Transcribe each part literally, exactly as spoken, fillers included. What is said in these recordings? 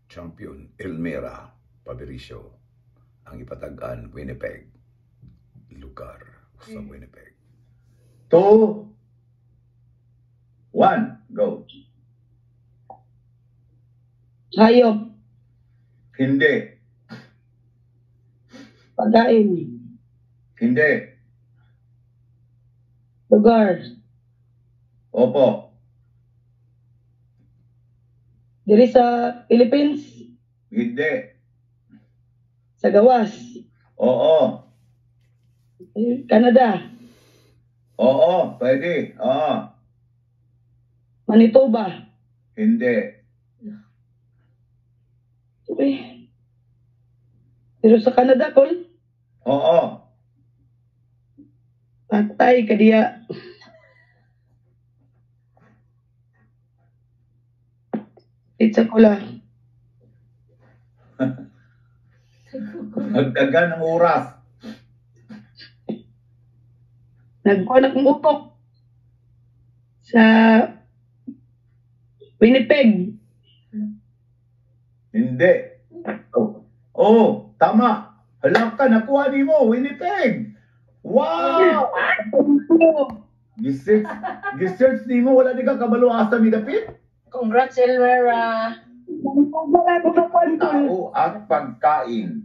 champion Elmira Pabericio ang ipatagan Winnipeg, lugar sa Winnipeg. Two, one, go. Hayop. Hindi. Pagkain. Hindi. Lugar. Opo. Diri sa Philippines. Hindi. Sa gawas. Oo. Canada. Oo, pwede. Oo. Manitoba. Hindi. Uy. Pero sa Canada, Paul. Oo. Patay ka diya. Pizza ko lang. Nagdaga ng oras. Nagkuhan akong utok. Sa Winnipeg. Hindi. Oh, oh tama. Hala ka, nakuha ni mo, Winnipeg. Wow! Gisearch, gisearch ni mo, wala di ka kabalo asa mi dapit? Congrats, Elmira. Tao at pagkain.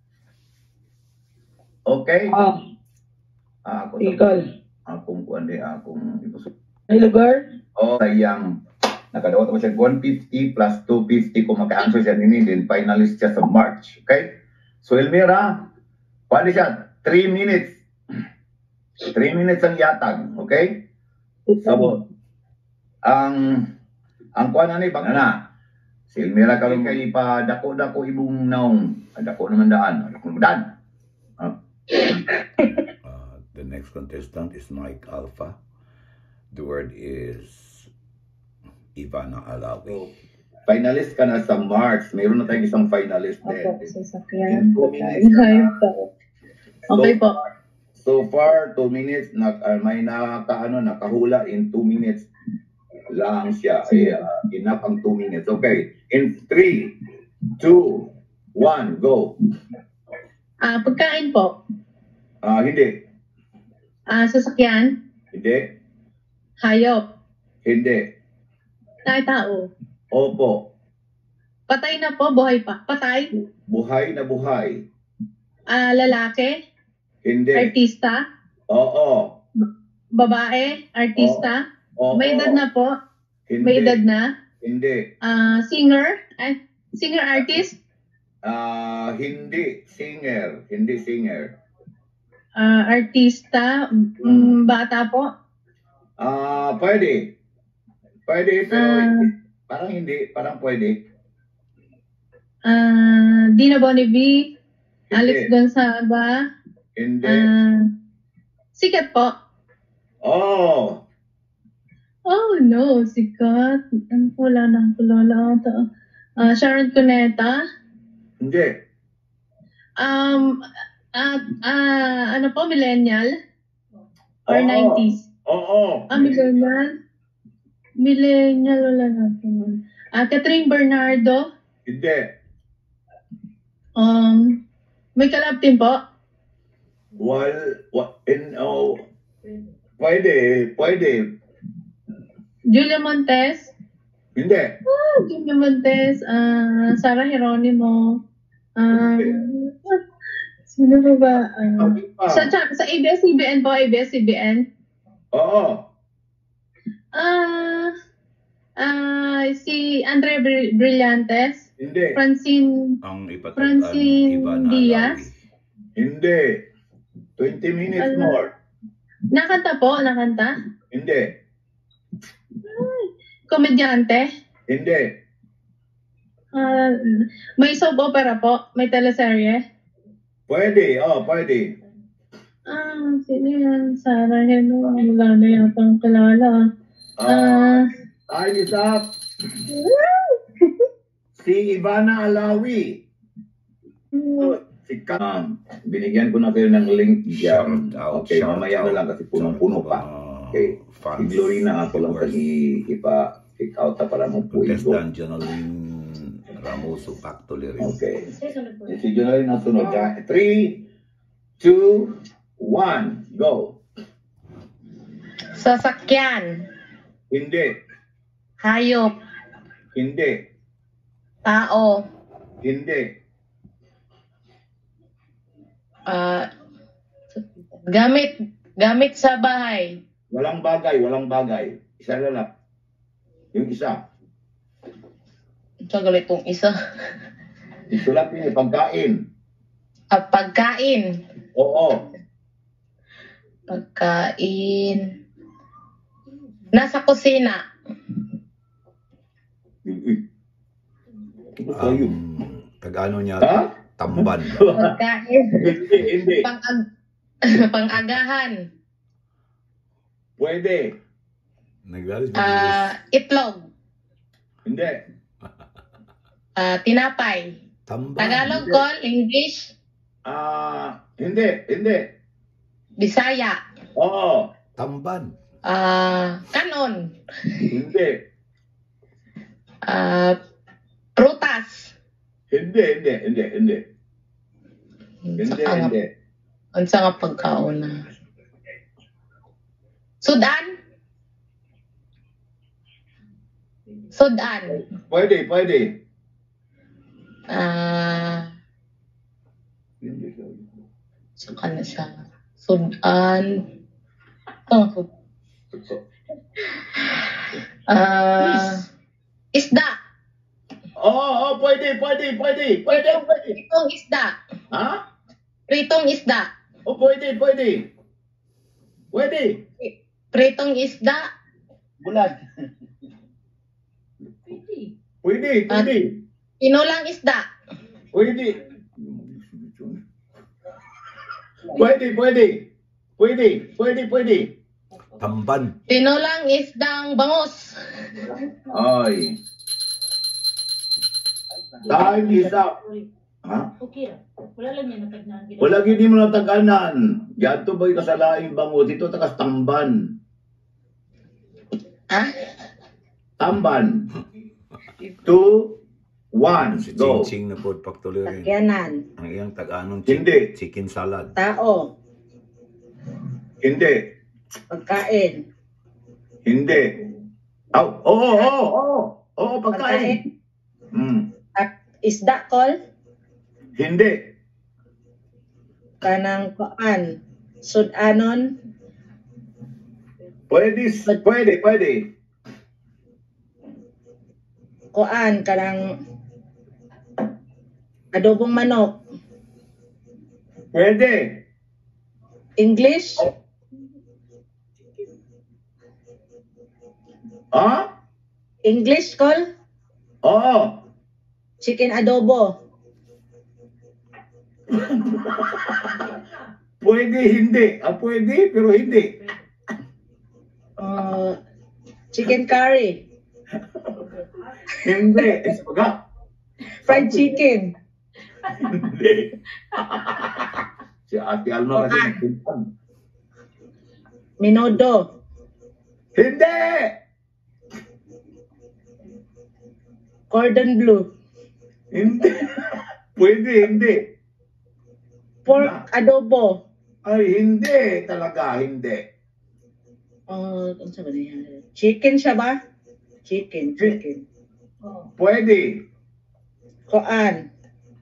Okay? Ah, Ah, ako ikaw. akong kuan di akong ipusok. May lugar? Oh, sayang. Nakadawat mo siya one fifty plus two fifty kung maka-answer siya nini, then finalist siya sa March. Okay? So, Elmira, paano siya? three minutes. three minutes ang yatag. Okay? So, ang ang kuan na ni bang na. Si Elmira karon kay pa dako-dako ibong naong. Dako naman daan. Dako naman daan. Ah. Uh, the next contestant is Mike Alpha. The word is Ivana Alawi. Finalist ka na sa March. Mayroon na tayong isang finalist din. Opo, sasakyan. In two minutes ka na. Okay po. So far, two minutes, na, uh, may naka, ano, nakahula in two minutes lang siya. Ay, uh, enough ang two minutes. Okay. In three, two, one, go. Ah, pagkain po. Ah, hindi. Ah, sasakyan. Hindi. Hayop. Hindi. Tayo-tao. Opo. Patay na po, buhay pa. Patay. Buhay na buhay. Ah, lalaki. Hindi. Artista. Oo. Babae. Artista. Oo. May edad na po. Hindi. May edad na. Hindi. Ah, singer. Ay, singer artist. Ah, hindi singer. Hindi singer. Ah, artista. Mm, bata po. Ah, pwede. Pwede, pero Ah. hindi. Parang hindi. Parang pwede. Ah, Dina Bonnevie. Hindi. Alex Gonzaga. Hindi. Ah, sikat po. Oh. Oh no, sikat. Ano po, wala nang kulala ata. Ah, Sharon Cuneta. Hindi. Um, at ah, ano po, millennial? Or Oo. nineties? Oo. Ah, millennial? Millennial, wala natin. Ah, Catherine Bernardo. Hindi. Um, may kalab din po. Well, what in oh. Pwede, pwede. Julia Montes. Hindi. Ah, Julia Montes. Ah, Sarah Geronimo. Ah, sino ba ba? Ah, Sabi pa. sa, sa A B S C B N po, A B S C B N. Oo. Ah, ah, si Andre Bri- Brillantes. Hindi. Francine. Ang ipatagan Francine Ivana Diaz. Alawi. Hindi. twenty minutes Ano? more. Nakanta po, nakanta. Hindi. Komedyante. Hindi. Ah, may soap opera po, may teleserye. Pwede. Oh, pwede. Ah, sino yan? Sarah Heno. Wala na yata ang kilala. Ah, Ah, time is up. Si Ivana Alawi. Si Kam. Binigyan ko na kayo ng link dyan. Shout out, Okay, shout mamaya na out lang kasi sa punong-puno pa. mga Okay. Si fans, Glorina ako lang viewers. sa i- ipa-pick out na para mo po i-go. Contestant Jonalyn Ramos. Famoso factory rin. Okay. Si Junalyn ang sunod. three, two, one, go. Sasakyan. Hindi. Hayop. Hindi. Tao. Hindi. Ah, gamit. Gamit sa bahay. Walang bagay, walang bagay. Isa na lang. Yung isa. Tagal itong isa. Isulat niyo, pagkain. Ah, pagkain. Oo. Pagkain. Nasa kusina. Ano tayo? Um, Tag-ano niya? Ha? Tamban. Pagkain. Hindi, hindi. Pang pang-agahan. Pwede. Naglalis mo. Ah, itlog. Hindi. Ah, tinapay. Tamban. Tagalog call, English, Ah, hindi, hindi. Bisaya. Oo. Tamban. Ah, kanon. Hindi. Ah, prutas. Hindi, hindi, hindi, hindi. Hindi, Unsa nga, hindi. unsa nga pagkaon na. Sudan. Sudan. Pwede, pwede. Ah, Hindi. saka na siya. Sudan. Oh, Sud- Ah, isda. Oo, oh, oh, pwede, pwede, pwede, pwede, pwede. Pritong isda. Ha? Pritong isda. Oh, pwede, pwede. Pwede. Pritong isda. Bulag. Pwede, pwede. Tinulang isda. Pwede. Pwede, pwede. Pwede, pwede, pwede. Tamban. Tinulang isdang bangus. Ay. Time is up. Ha? Okay ra. Wala lang niya natagnan. Wala gini mo nataganan. Yato ba'y kasalaing bango? Dito takas tamban. Ha? Tamban. Two, one, Si go. Ching Ching na food factory rin. Sakyanan. Ang iyang tag-anong Hindi. chicken salad. Tao. Hindi. Pagkain. Hindi. Oh, oo, oo, oo. Oo, pagkain. Hmm. At isda kol. Hindi. Kanang kuan. Sudanon. Pwede, pwede, pwede. Kuan. Kanang adobong manok. Pwede. English. Ha? English kol. Oo. Chicken adobo. Pwede, hindi. Ah, pwede, pero hindi. Uh, chicken curry. Hindi. Isaga. Fried chicken. Hindi. Si Ate Alma kasi nagpintan. Minodo. Hindi! Cordon bleu. Hindi. Pwede, hindi. Pork adobo. Ay, hindi. Talaga, hindi. Uh, ano sa ba niya? Chicken siya ba? Chicken, chicken. Pwede. Kuan.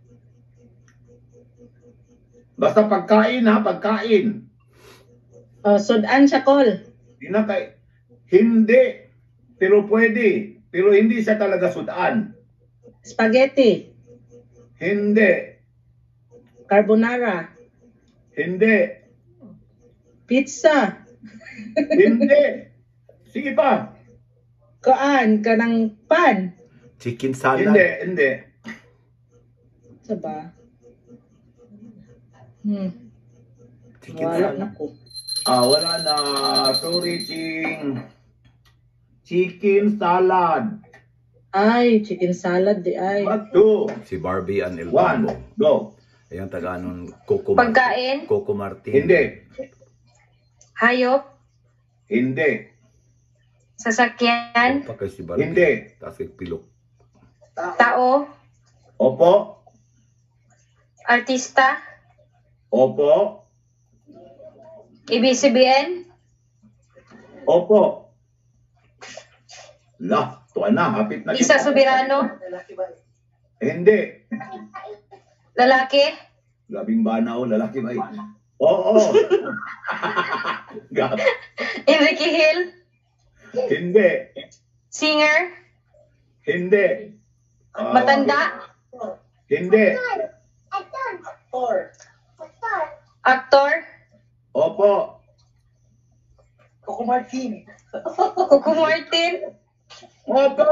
Basta pagkain ha, pagkain. Uh, sudan siya kol. Hindi na kay... Hindi. Pero pwede. Pero hindi siya talaga sudan. Spaghetti. Hindi. Carbonara. Hindi. Pizza. Hindi. Sige pa. Kuan. Kanang pan. Chicken salad. Hindi, hindi. Sa ba? Hmm. Chicken Wala salad. na ko. Ah, wala na. Sorry, Ching. Chicken salad. Ay, chicken salad di ay. What two? Si Barbie and El One. Bambo. Go. Ayan tag-anong Coco Pagkain. Martin. Coco Martin. Hindi. Hayop. Hindi. Sasakyan. Pa kay si Barbie. Hindi. Tapos kay Pilok. Tao. Opo. Artista. Opo. A B C B N. Opo. La, tuwa na, hapit na. Lisa Soberano. Hindi. Lalaki. Labing banaw, lalaki ba? Oo. Gab. Enrique Hill. Hindi. Singer. Hindi. Ah, Matanda. Hindi. Actor. Opo. Coco Martin. Coco Martin. Opo.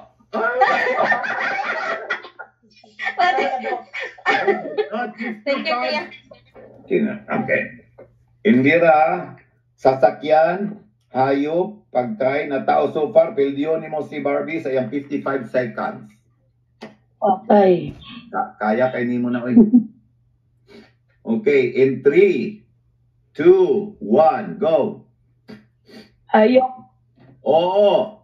Thank you, Kuya. Okay. Indira, sasakyan, hayop, pagkain na tao. So far, pildiyon mo si Barbie sa iyang fifty-five seconds. Patay. Ka- Kaya kay nimo na oy. Okay, in three, two, one, go. Hayop. Oo.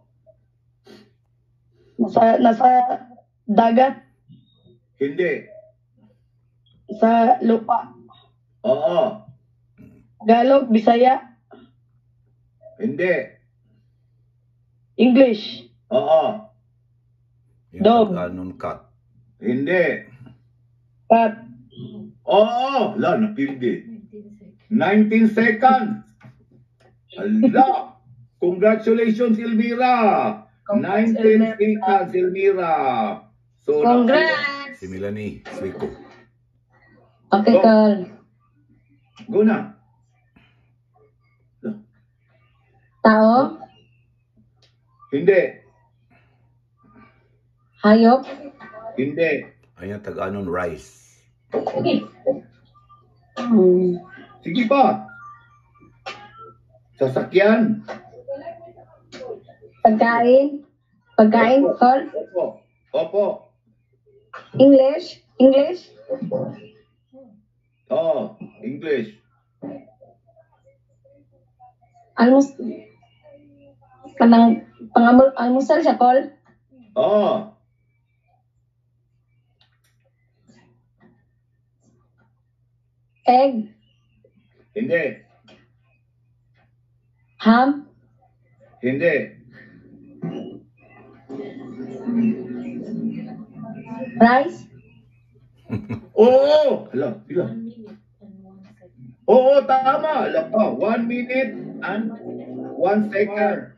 Nasa, nasa dagat. Hindi. Sa lupa. Oo. Tagalog, Bisaya, Hindi. English. Oo. Yung Dog. Tagalog cat. Hindi. Cat. Oo. La, napildi. nineteen seconds. Ala. Congratulations, Elvira. nineteen seconds, Elvira. So, Congrats. Si Melanie Suico. Okay, Go. Carl. Go na. Tao. Hindi. Hayop. Hindi. Ayun Tagalog rice. Hmm. Sige pa. Sasakyan. Pagkain. Pagkain, Carl. Opo. Opo. English. English. Oh, English. Almus. Kanang pangamul almusal siya, Carl. Oh. Egg. Hindi. Ham. Hindi. Rice. Oo. Hala, sila. One minute and one second. Oo, tama. Alam pa. One minute and one second.